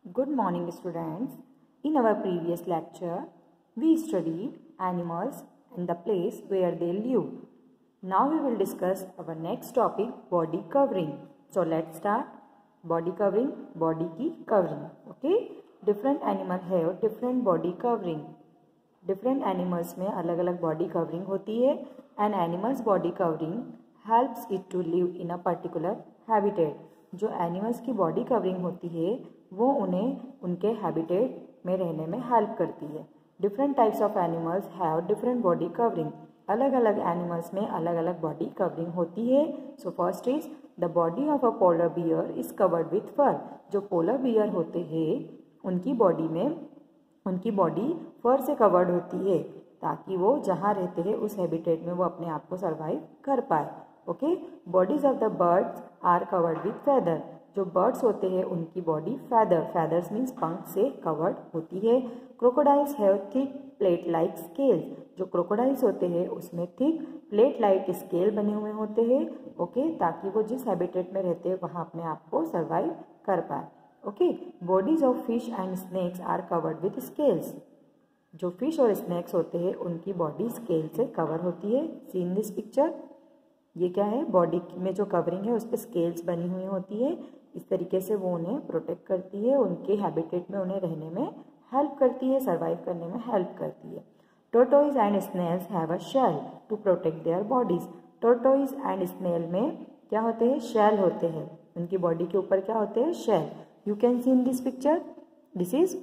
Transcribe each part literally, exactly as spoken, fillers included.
Good morning, students. In our previous lecture, we studied animals and the place where they live. Now we will discuss our next topic, body covering. So let's start. Body covering, body की covering. Okay? Different animal have different body covering. Different animals में अलग अलग body covering होती है. An animal's body covering helps it to live in a particular habitat. जो animals की body covering होती है वो उन्हें उनके हैबिटेट में रहने में हेल्प करती है. Different types of animals have different body covering. अलग अलग एनिमल्स में अलग अलग बॉडी कवरिंग होती है. So first is the body of a polar bear is covered with fur. जो पोलर बियर होते हैं उनकी बॉडी में उनकी बॉडी फर से कवर्ड होती है ताकि वो जहाँ रहते हैं उस हैबिटेट में वो अपने आप को सर्वाइव कर पाए. Okay. Bodies of the birds are covered with feather. जो बर्ड्स होते हैं उनकी बॉडी फैदर फैदर्स मीन्स पंख से कवर्ड होती है. Crocodiles have thick plate like scales. जो क्रोकोडाइल्स होते हैं उसमें थिक प्लेट लाइक स्केल बने हुए होते हैं. ओके. ताकि वो जिस हैबिटेट में रहते हैं वहाँ अपने आप को सर्वाइव कर पाए. Okay. Bodies of fish and snakes are covered with scales. जो फिश और स्नेक्स होते हैं उनकी बॉडी स्केल से कवर होती है. See in this picture. ये क्या है, बॉडी में जो कवरिंग है उस पर स्केल्स बनी हुई होती है. इस तरीके से वो उन्हें प्रोटेक्ट करती है, उनके हैबिटेट में उन्हें रहने में हेल्प करती है, सर्वाइव करने में हेल्प करती है. Tortoise and snails have a shell to protect their bodies. Tortoise and snail में क्या होते हैं, शेल होते हैं. उनकी बॉडी के ऊपर क्या होते हैं, shell. You can see in this picture, this is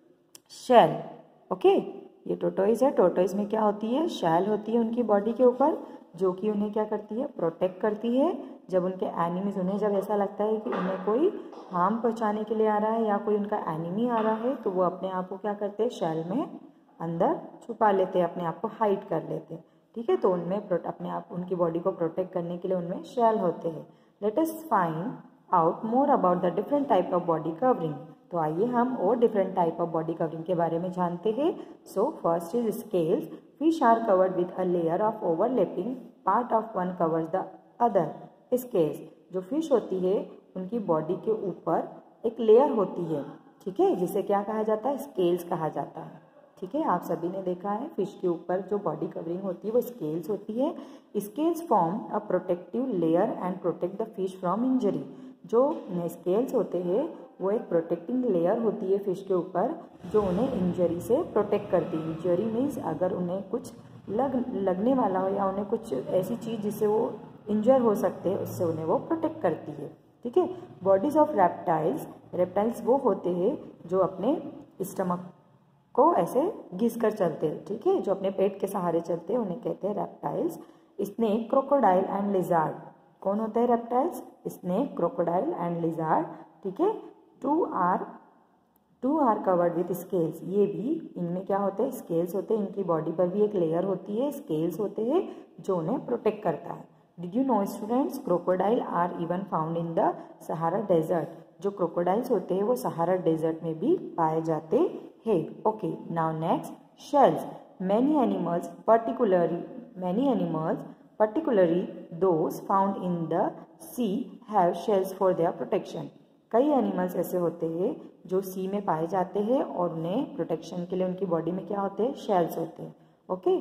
shell. Okay. ये टोर्टोइज है. टोर्टोइज में क्या होती है, शेल होती है उनकी बॉडी के ऊपर जो कि उन्हें क्या करती है, प्रोटेक्ट करती है. जब उनके एनिमीज, उन्हें जब ऐसा लगता है कि उन्हें कोई हार्म पहुंचाने के लिए आ रहा है या कोई उनका एनिमी आ रहा है तो वो अपने आप को क्या करते हैं, शेल में अंदर छुपा लेते हैं, अपने आप को हाइड कर लेते हैं. ठीक है. तो उनमें अपने आप उनकी बॉडी को प्रोटेक्ट करने के लिए उनमें शेल होते हैं. Let us find out more about the different type of body covering. तो आइए हम और different type of body covering के बारे में जानते हैं. So first is scales. Fish are covered with a layer of overlapping part of one covers the other. Scales. जो फिश होती है उनकी बॉडी के ऊपर एक लेयर होती है. ठीक है. जिसे क्या कहा जाता है, स्केल्स कहा जाता है. ठीक है. आप सभी ने देखा है फिश के ऊपर जो बॉडी कवरिंग होती है वो स्केल्स होती है. Scales form a protective layer and protect the fish from injury. जो स्केल्स होते हैं वो एक प्रोटेक्टिंग लेयर होती है फिश के ऊपर जो उन्हें इंजरी से प्रोटेक्ट करती है. इंजरी मीन्स अगर उन्हें कुछ लग लगने वाला हो या उन्हें कुछ ऐसी चीज़ जिससे वो इंजर हो सकते हैं उससे उन्हें वो प्रोटेक्ट करती है. ठीक है. Bodies of reptiles. रेप्टाइल्स वो होते हैं जो अपने स्टमक को ऐसे घिस कर चलते हैं. ठीक है. जो अपने पेट के सहारे चलते हैं उन्हें कहते हैं reptiles. Snake, crocodile and lizard. कौन होते हैं reptiles, snake, crocodile and lizard. ठीक है. Two are two are covered with scales. ये भी, इनमें क्या होते हैं, स्केल्स होते हैं. इनकी बॉडी पर भी एक लेयर होती है, स्केल्स होते हैं जो उन्हें प्रोटेक्ट करता है. Did you know students, crocodile are even found in the Sahara desert. जो क्रोकोडाइल्स होते हैं वो सहारा डेजर्ट में भी पाए जाते हैं. Okay. Now next, shells. Many animals particularly many animals particularly those found in the sea have shells for their protection. कई एनिमल्स ऐसे होते हैं जो सी में पाए जाते हैं और उन्हें प्रोटेक्शन के लिए उनकी बॉडी में क्या होते हैं, शेल्स होते हैं. Okay.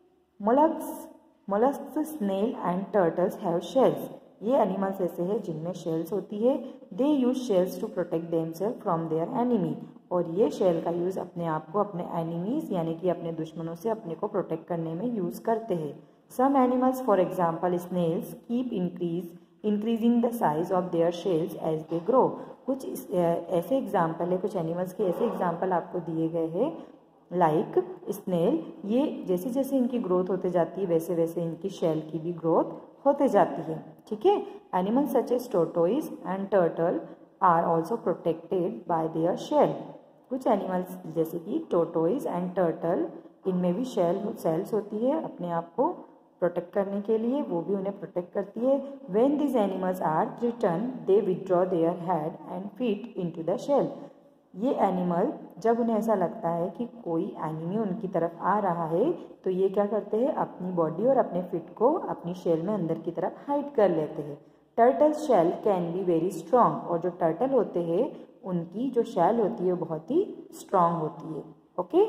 Molluscs molluscs snail and turtles have shells. ये एनिमल्स ऐसे हैं जिनमें शेल्स होती है. They use shells to protect themselves from their enemy. और ये शेल का यूज़ अपने आप को अपने एनिमीज यानी कि अपने दुश्मनों से अपने को प्रोटेक्ट करने में यूज़ करते हैं. Some animals for example snails keep increase increasing the size of their shells as they grow. कुछ ऐसे एग्जाम्पल है, कुछ एनिमल्स के ऐसे एग्जाम्पल आपको दिए गए हैं लाइक स्नेल. ये जैसे जैसे इनकी ग्रोथ होते जाती है वैसे वैसे इनकी शेल की भी ग्रोथ होते जाती है. ठीक है. Animals such as tortoise and turtle are also protected by their shell. कुछ एनिमल्स जैसे कि टोर्टोइज एंड टर्टल, इनमें भी शेल सेल्स होती है अपने आप को प्रोटेक्ट करने के लिए, वो भी उन्हें प्रोटेक्ट करती है. When these animals are threatened they withdraw their head and feet into the shell. ये एनिमल जब उन्हें ऐसा लगता है कि कोई एनिमी उनकी तरफ आ रहा है तो ये क्या करते हैं, अपनी बॉडी और अपने फिट को अपनी शेल में अंदर की तरफ हाइड कर लेते हैं. Turtle shell can be very strong. और जो टर्टल होते हैं उनकी जो शैल होती है बहुत ही स्ट्रांग होती है। Okay.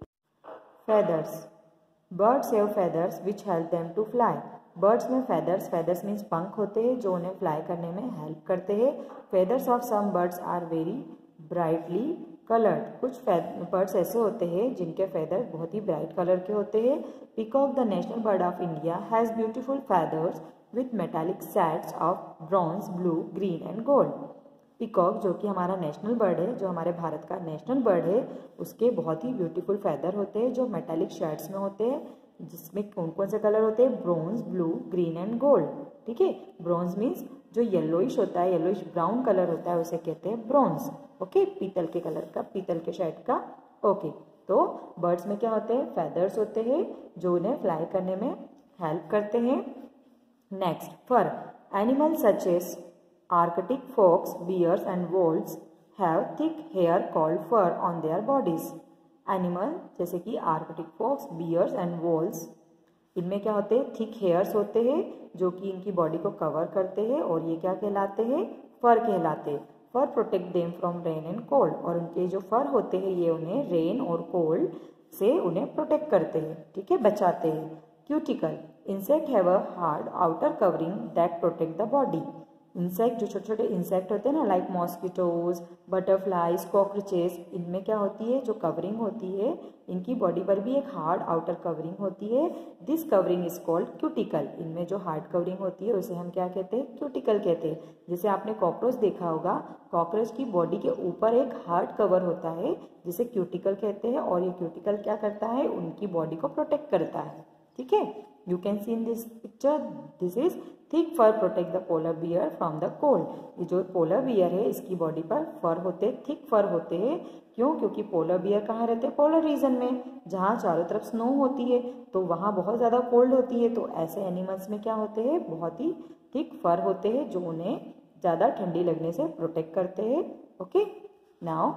Feathers, birds have feathers which help them to fly. Birds में फेदर्स, फेदर्स मीन्स पंख होते हैं जो उन्हें फ्लाई करने में हेल्प करते हैं। Feathers of some birds are very brightly coloured. कुछ बर्ड्स ऐसे होते हैं जिनके फेदर बहुत ही ब्राइट कलर के होते हैं। Peacock, the national bird of India, has beautiful feathers with metallic sets of bronze, blue, green and gold. Peacock जो कि हमारा नेशनल बर्ड है, जो हमारे भारत का नेशनल बर्ड है, उसके बहुत ही ब्यूटीफुल फेदर होते हैं जो मेटालिक शेड्स में होते हैं, जिसमें कौन कौन से कलर होते हैं? Bronze, blue, green and gold. ठीक है। ब्रॉन्ज मीन्स जो येलोइश होता है, येलोइश ब्राउन कलर होता है, उसे कहते हैं ब्रॉन्ज। ओके। पीतल के कलर का, पीतल के शेड का। ओके। तो बर्ड्स में क्या होते हैं? फेदर्स होते हैं जो उन्हें फ्लाई करने में हेल्प करते हैं। Next, fur. Animal such as Arctic fox, bears and wolves have thick hair called fur on their bodies. Animal जैसे कि Arctic fox, bears and wolves, इनमें क्या होते हैं? थिक हेयर्स होते हैं जो कि इनकी बॉडी को कवर करते हैं और ये क्या कहलाते हैं? फर कहलाते हैं। Fur protect them from rain and cold, और उनके जो फर होते हैं ये उन्हें रेन और कोल्ड से उन्हें प्रोटेक्ट करते हैं। ठीक है, बचाते हैं। Cuticle, insect have a hard outer covering that protect the body. Insect, जो छोटे छोटे इंसेक्ट होते हैं ना, लाइक मॉस्किटोज, बटरफ्लाइज, कॉकरोचेस, इनमें क्या होती है? जो कवरिंग होती है, इनकी बॉडी पर भी एक हार्ड आउटर कवरिंग होती है। This covering is called cuticle. इनमें जो हार्ड कवरिंग होती है उसे हम क्या कहते हैं? क्यूटिकल कहते हैं। जैसे आपने कॉकरोच देखा होगा, कॉकरोच की बॉडी के ऊपर एक हार्ड कवर होता है जिसे क्यूटिकल कहते हैं, और ये क्यूटिकल क्या करता है? उनकी बॉडी को प्रोटेक्ट करता है। ठीक है। You can see in this picture, this is thick fur protect the polar bear from the cold. ये जो पोलर बियर है, इसकी बॉडी पर फर होते हैं, थिक फर होते हैं। क्यों? क्योंकि पोलर बियर कहाँ रहते हैं? पोलर रीजन में, जहाँ चारों तरफ स्नो होती है, तो वहाँ बहुत ज़्यादा कोल्ड होती है। तो ऐसे एनिमल्स में क्या होते हैं? बहुत ही थिक फर होते हैं जो उन्हें ज़्यादा ठंडी लगने से प्रोटेक्ट करते हैं। Okay. Now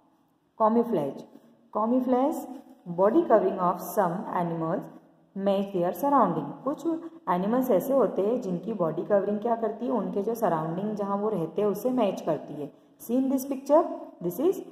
camouflage. Camouflage, body covering of some animals match their surrounding. कुछ एनिमल्स ऐसे होते हैं जिनकी बॉडी कवरिंग क्या करती है? उनके जो सराउंडिंग जहाँ वो रहते हैं उससे मैच करती है। See in this picture, this is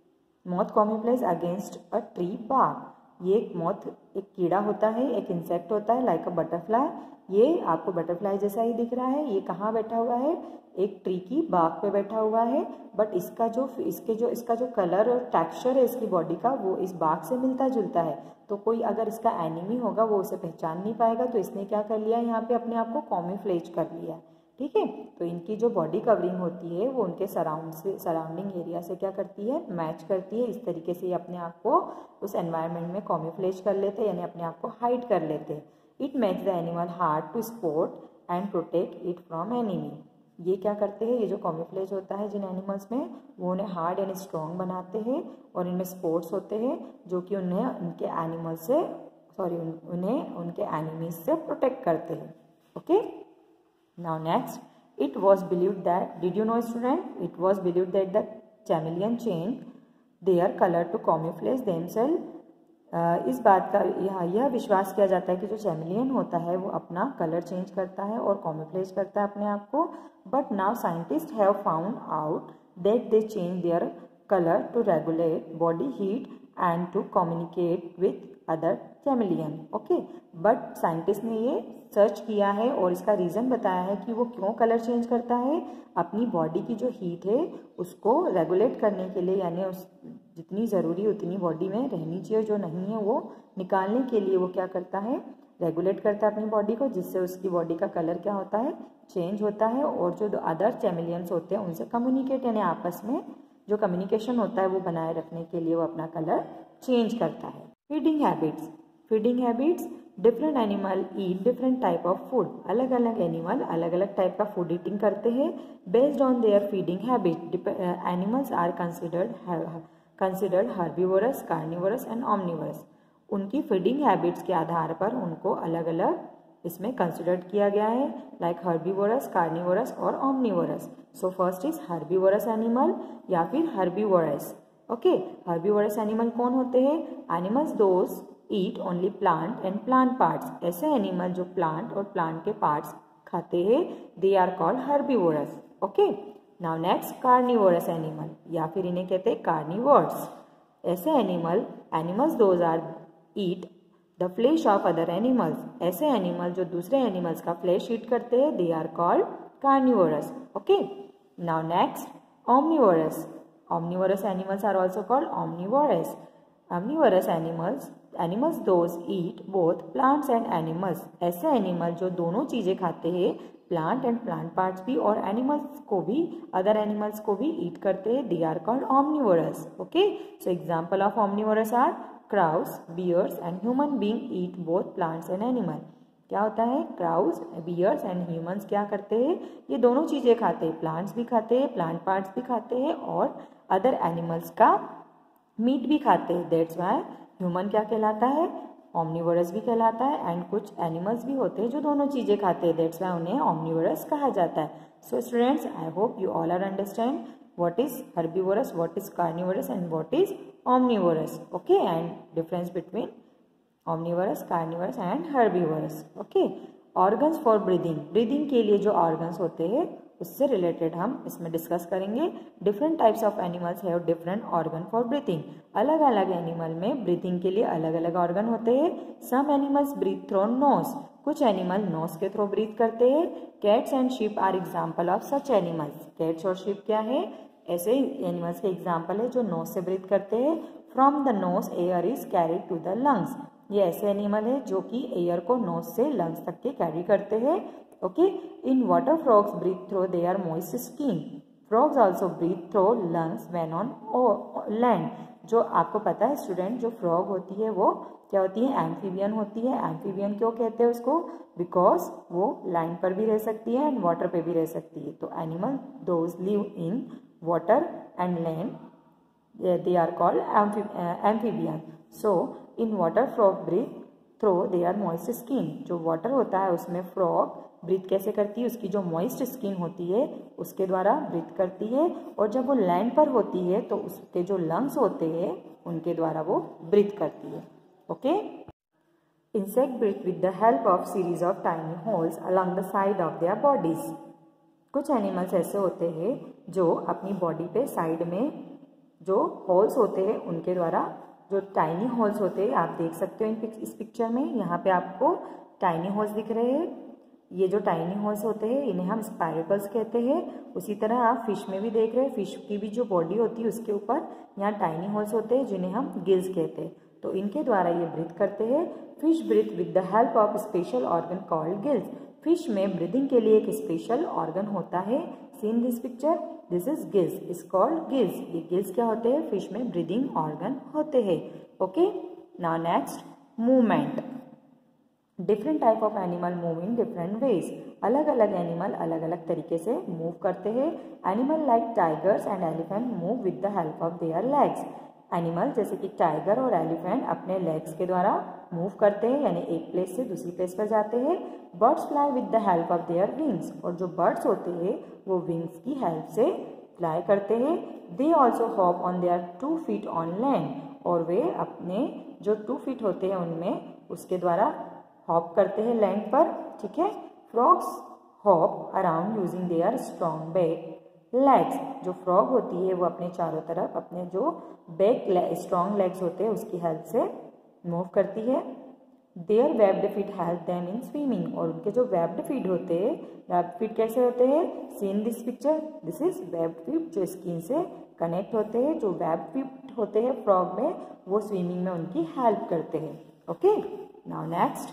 moth camouflage against a tree bark. ये एक मॉथ, एक कीड़ा होता है, एक इंसेक्ट होता है लाइक अ बटरफ्लाई। ये आपको बटरफ्लाई जैसा ही दिख रहा है। ये कहाँ बैठा हुआ है? एक ट्री की बार्क पे बैठा हुआ है। बट इसका जो इसके जो इसका जो कलर और टेक्सचर है इसकी बॉडी का, वो इस बार्क से मिलता जुलता है। तो कोई अगर इसका एनिमी होगा वो उसे पहचान नहीं पाएगा। तो इसने क्या कर लिया? यहाँ पे अपने आप को कॉमीफ्लेज कर लिया। ठीक है। तो इनकी जो बॉडी कवरिंग होती है वो उनके सराउंड से सराउंडिंग एरिया से क्या करती है? मैच करती है। इस तरीके से ये अपने आप को उस एनवायरनमेंट में कॉमीफ्लेज कर लेते हैं, यानी अपने आप को हाइड कर लेते हैं। It makes the animal hard to spot and protect it from enemy. ये क्या करते हैं? ये जो कॉमीफ्लेज होता है जिन एनिमल्स में, वो उन्हें हार्ड एंड स्ट्रॉन्ग बनाते हैं, और इनमें स्पोर्ट्स होते हैं जो कि उन्हें उनके एनिमल से सॉरी उन्हें उनके एनिमीज से प्रोटेक्ट करते हैं। Okay. Now next, it was believed that, did you know student, it was believed that the chameleon change their colour to camouflage themselves. इस बात का यह यह विश्वास किया जाता है कि जो चैमेलियन होता है वो अपना कलर चेंज करता है और कॉमीफ्लेज करता है अपने आप को। But now scientist have found out that they change their colour to regulate body heat and to communicate with other chameleon. Okay. But scientist ने ये सर्च किया है और इसका रीज़न बताया है कि वो क्यों कलर चेंज करता है। अपनी बॉडी की जो हीट है उसको रेगुलेट करने के लिए, यानी उस जितनी ज़रूरी उतनी बॉडी में रहनी चाहिए, जो नहीं है वो निकालने के लिए वो क्या करता है? रेगुलेट करता है अपनी बॉडी को, जिससे उसकी बॉडी का कलर क्या होता है? चेंज होता है। और जो अदर चैमेलियंस होते हैं उनसे कम्युनिकेट, यानी आपस में जो कम्युनिकेशन होता है वो बनाए रखने के लिए वो अपना कलर चेंज करता है। Feeding habits. Feeding habits, different animal eat different type of food. अलग अलग एनिमल अलग अलग टाइप का फूड ईटिंग करते हैं। Based on their feeding habit, animals are considered considered herbivorous, carnivorous and omnivorous. उनकी फीडिंग हैबिट्स के आधार पर उनको अलग अलग इसमें कंसिडर्ड किया गया है, लाइक हर्बीवोरस, कार्निवोरस और omnivorous. So first is herbivorous animal या फिर हर्बीवोरस। ओके। हर्बीवोरस एनिमल कौन होते हैं? Animals those eat only plant and plant parts. ऐसे एनिमल जो प्लांट और प्लांट के पार्ट्स खाते हैं, they are called herbivorous. Okay. Now next carnivorous animal, या फिर इन्हें कहते हैं कार्निवोर्स। ऐसे animal animals those are eat the flesh of other animals, ऐसे एनिमल जो दूसरे एनिमल्स का फ्लेश ईट करते हैं, they are called carnivorous. Okay, now next omnivorous. Omnivorous animals are also called omnivorous. Omnivorous animals animals those eat both plants and animals. ऐसे animal जो दोनों चीजें खाते हैं, प्लांट एंड प्लांट पार्ट्स भी और एनिमल्स को भी, अदर एनिमल्स को भी ईट करते हैं, they are called omnivorous. Okay, so example of omnivorous are crows, bears and human being eat both plants and animal. क्या होता है, क्राउज, बियर्स एंड ह्यूमंस क्या करते हैं, ये दोनों चीज़ें खाते हैं, प्लांट्स भी खाते हैं, प्लांट पार्ट्स भी खाते हैं और अदर एनिमल्स का मीट भी खाते हैं। दैट्स वाई ह्यूमन क्या कहलाता है, ओमनिवोरस भी कहलाता है। एंड कुछ एनिमल्स भी होते हैं जो दोनों चीज़ें खाते हैं, दैट्स वाई उन्हें ओमनिवोरस कहा जाता है। So students, I hope you all are understand what is herbivorous, what is carnivorous and what is omnivorous. Okay, and difference between omnivorous, carnivorous and herbivorous. Okay, organs for breathing. breathing के लिए जो organs होते हैं उससे related हम इसमें discuss करेंगे. different types of animals have different organ for breathing. अलग अलग animal में breathing के लिए अलग अलग organ होते हैं. some animals breathe through nose. कुछ एनिमल नोज के थ्रू ब्रीथ करते हैं. Cats and sheep are example of such animals. Cats और शीप क्या है, ऐसे एनिमल्स के एग्जाम्पल है जो नोज से ब्रीथ करते हैं. From the nose air is carried to the lungs. ये ऐसे एनिमल है जो कि एयर को नोज से लंग्स तक के कैरी करते हैं. Okay, in water frogs breathe through their moist skin. Frogs also breathe through lungs when on land. जो आपको पता है स्टूडेंट, जो फ्रॉग होती है वो क्या होती है, एम्फीबियन होती है. एम्फीबियन क्यों कहते हैं उसको, बिकॉज वो लैंड पर भी रह सकती है एंड वाटर पे भी रह सकती है. तो animal those live in water and land, they are called amphibian. So in water frog breathe through their moist skin. जो वाटर होता है उसमें फ्रॉग ब्रीथ कैसे करती है, उसकी जो मॉइस्ट स्किन होती है उसके द्वारा ब्रीथ करती है. और जब वो लैंड पर होती है तो उसके जो लंग्स होते हैं उनके द्वारा वो ब्रीथ करती है. Okay, insect breathe with the help of series of tiny holes along the side of their bodies. कुछ एनिमल्स ऐसे होते हैं जो अपनी बॉडी पे साइड में जो होल्स होते हैं उनके द्वारा, जो टाइनी होल्स होते हैं आप देख सकते हो इस पिक्चर में. यहाँ पे आपको टाइनी होल्स दिख रहे हैं. ये जो टाइनी होल्स होते हैं इन्हें हम स्पाइरकल्स कहते हैं. उसी तरह आप फिश में भी देख रहे हैं, फिश की भी जो बॉडी होती है उसके ऊपर यहाँ टाइनी होल्स होते हैं जिन्हें हम गिल्स कहते हैं. तो इनके द्वारा ये ब्रीथ करते हैं. Fish breathe with the help of special organ called gills. Fish में ब्रीदिंग के लिए एक स्पेशल ऑर्गन होता है. See in this picture, this is gills, is called gills. ये गिल्स क्या होते हैं, फिश में ब्रीदिंग ऑर्गन होते हैं. Okay, now next movement. Different type of animal move in different ways. अलग अलग एनिमल अलग अलग तरीके से मूव करते हैं. Animal like tigers and elephant move with the help of their legs. Animal जैसे कि टाइगर और एलिफेंट अपने लेग्स के द्वारा मूव करते हैं, यानी एक प्लेस से दूसरी प्लेस पर जाते हैं. Birds fly with the help of their wings. और जो बर्ड्स होते हैं वो विंग्स की हेल्प से फ्लाई करते हैं. They also hop on their two feet on land. और वे अपने जो टू फीट होते हैं उनमें उसके द्वारा हॉप करते हैं लैंड पर. ठीक है, frogs hop around using their strong back legs. जो फ्रॉग होती है वो अपने चारों तरफ अपने जो बैक स्ट्रॉन्ग लेग्स होते हैं उसकी हेल्प से मूव करती है. Their webbed feet help them in swimming. और उनके जो वेब्ड फीट होते हैं, वेब्ड फीट कैसे होते हैं, see in this picture, this is webbed feet जो स्किन से कनेक्ट होते हैं. जो वेब्ड फीट होते हैं फ्रॉग में वो स्विमिंग में उनकी हेल्प करते हैं. Okay, now next,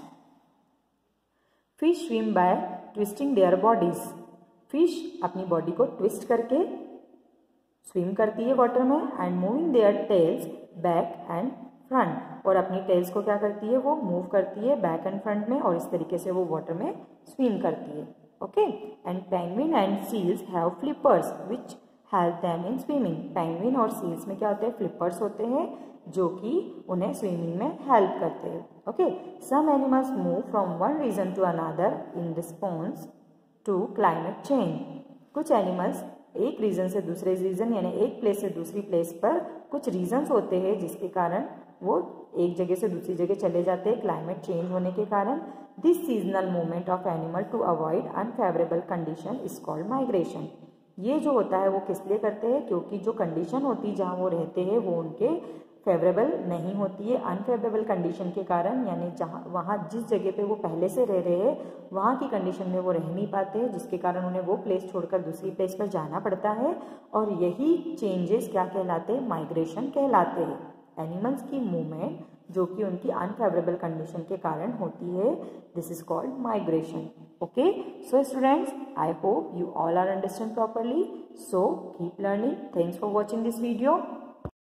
fish swim by twisting their bodies. Fish अपनी बॉडी को ट्विस्ट करके स्विम करती है वाटर में. And moving their tails back and front. और अपनी टेल्स को क्या करती है, वो मूव करती है बैक एंड फ्रंट में और इस तरीके से वो वाटर में स्विम करती है. Okay, and penguin and seals have flippers which help them in swimming. Penguin और सील्स में क्या होते हैं, फ्लिपर्स होते हैं जो कि उन्हें स्विमिंग में हेल्प करते हैं. Okay, some animals move from one region to another in response to climate change. कुछ एनिमल्स एक रीजन से दूसरे रीजन यानी एक प्लेस से दूसरी प्लेस पर कुछ रीजन्स होते हैं जिसके कारण वो एक जगह से दूसरी जगह चले जाते हैं क्लाइमेट चेंज होने के कारण. This seasonal movement of animal to avoid unfavourable condition is called migration. ये जो होता है वो किस लिए करते हैं, क्योंकि जो कंडीशन होती है जहाँ वो रहते हैं वो उनके फेवरेबल नहीं होती है। अनफेवरेबल कंडीशन के कारण, यानी जहाँ वहाँ जिस जगह पे वो पहले से रह रहे हैं वहाँ की कंडीशन में वो रह नहीं पाते, जिसके कारण उन्हें वो प्लेस छोड़कर दूसरी प्लेस पर जाना पड़ता है। और यही चेंजेस क्या कहलाते हैं, माइग्रेशन कहलाते हैं। एनिमल्स की मूवमेंट जो कि उनकी अनफेवरेबल कंडीशन के कारण होती है, this is called migration. Okay, so students, I hope you all are understand properly. So keep learning. Thanks for watching this video.